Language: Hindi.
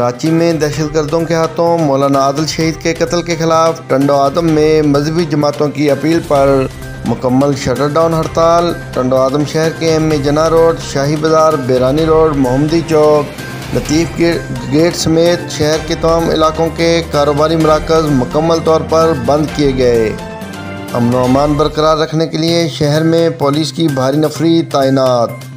कराची में दहशतगर्दों के हाथों मौलाना आदिल शहीद के कत्ल के खिलाफ टंडो आदम में मजहबी जमातों की अपील पर मुकम्मल शटर डाउन हड़ताल। टंडो आदम शहर के एम जना रोड, शाही बाज़ार, बेरानी रोड, मोहम्मदी चौक, लतीफ़ गेट समेत शहर के तमाम इलाकों के कारोबारी मराकज़ मुकम्मल तौर पर बंद किए गए। अमन व अमान बरकरार रखने के लिए शहर में पुलिस की भारी नफरी तैनात।